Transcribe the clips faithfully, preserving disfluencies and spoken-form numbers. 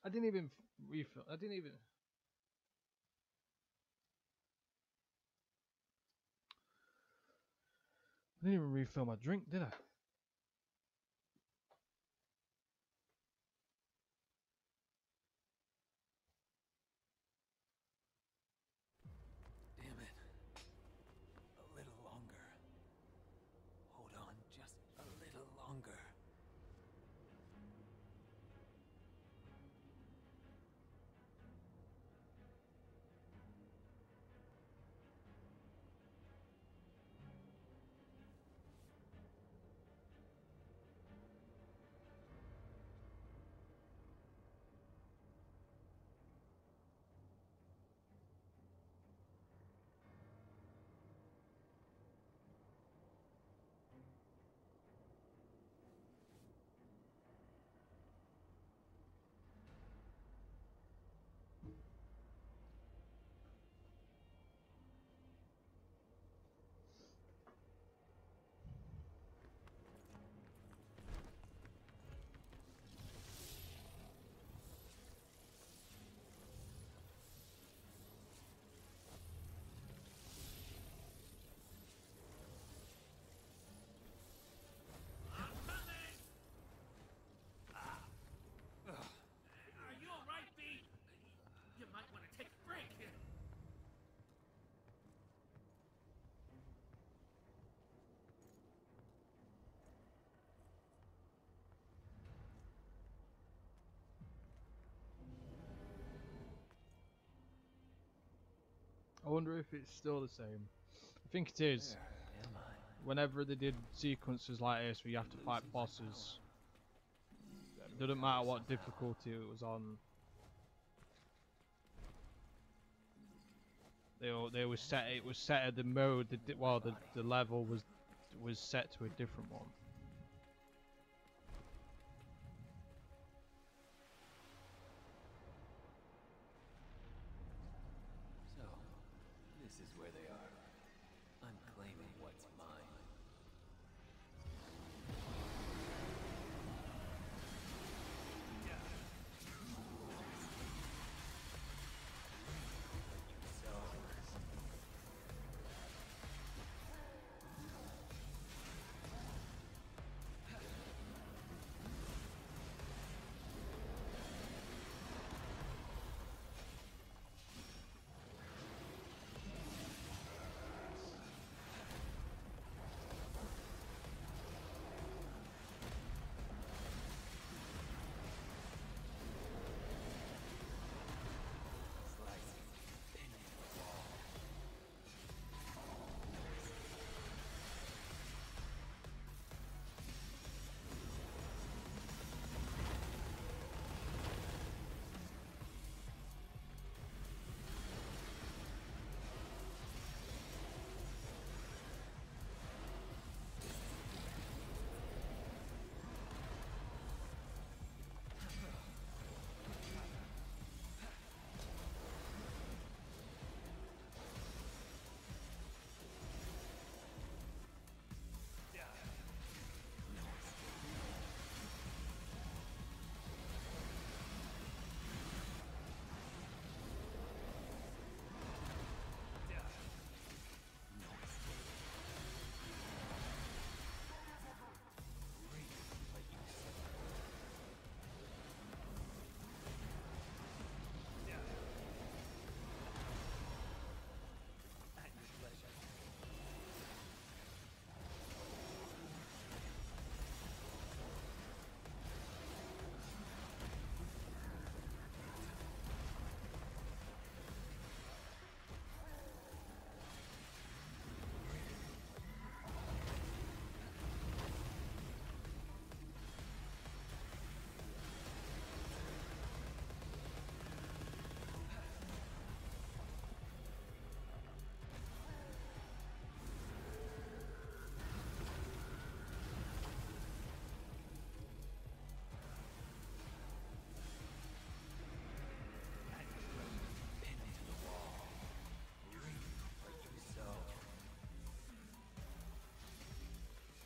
I didn't even refill. I didn't even. I didn't even refill my drink, did I? Damn it. A little longer. Hold on, just a little longer. Are you alright, B? You might want to take a break here. I wonder if it's still the same. I think it is. Where am I? Whenever they did sequences like this where you have to fight bosses, it doesn't matter what difficulty it was on. They all, they was set. It was set at the mode. The, di- well, the the level was was set to a different one. So, this is where they are. I'm claiming what's mine.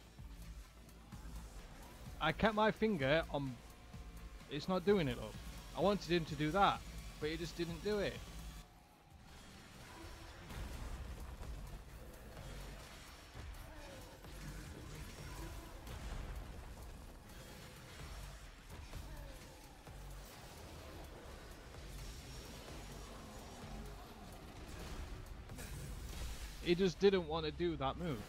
I kept my finger on. It's not doing it though. I wanted him to do that, but he just didn't do it. He just didn't want to do that move.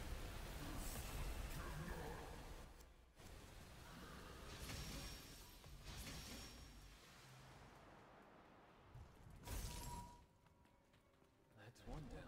That's one down.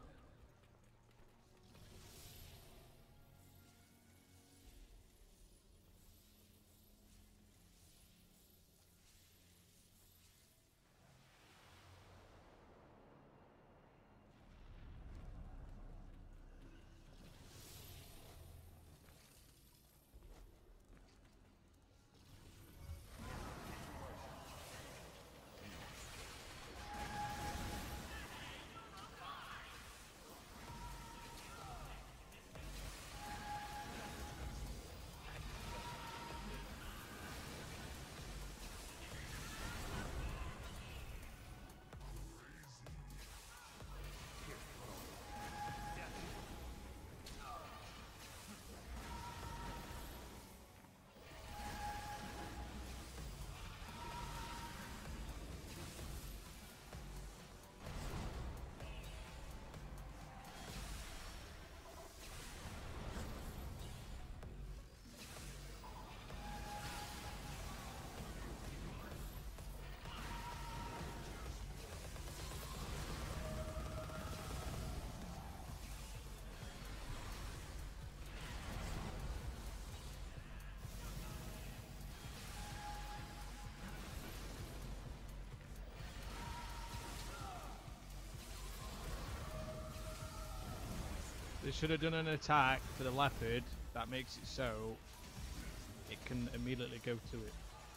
They should have done an attack for the leopard that makes it so it can immediately go to it.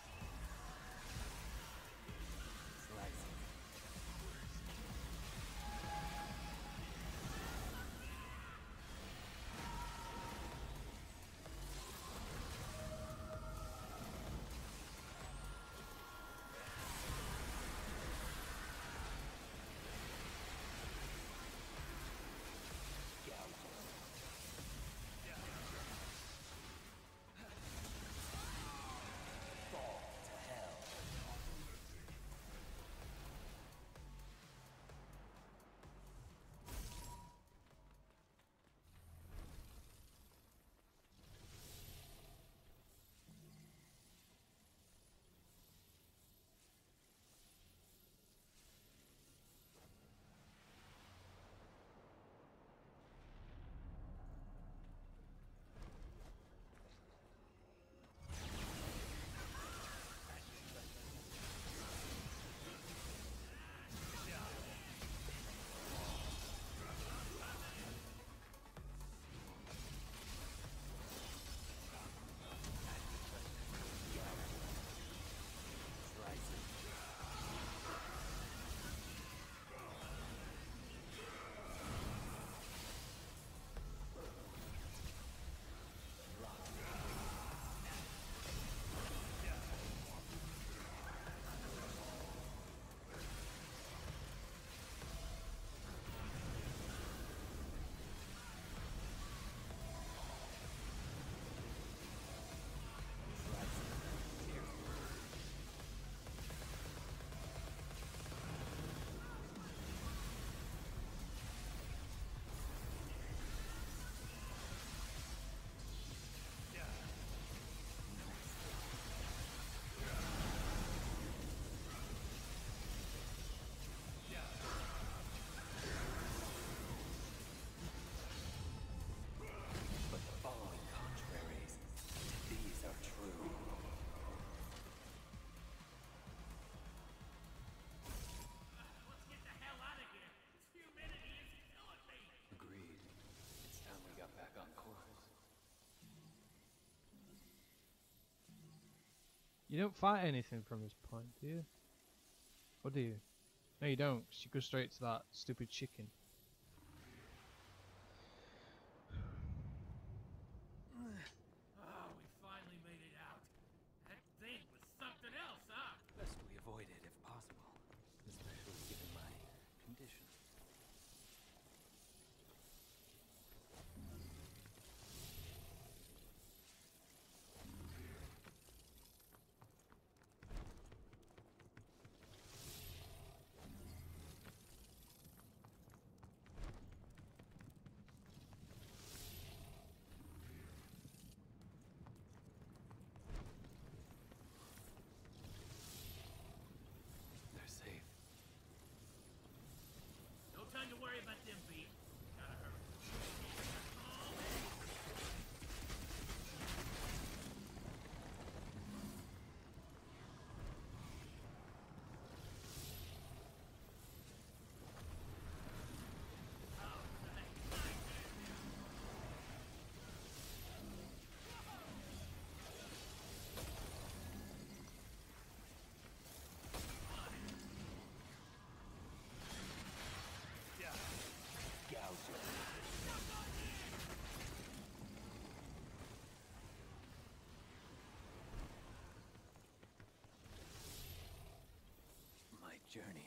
You don't fight anything from this point, do you? Or do you? No, you don't, 'cause you go straight to that stupid chicken. Oh, we finally made it out. That thing was something else, huh? Best we avoid it if journey.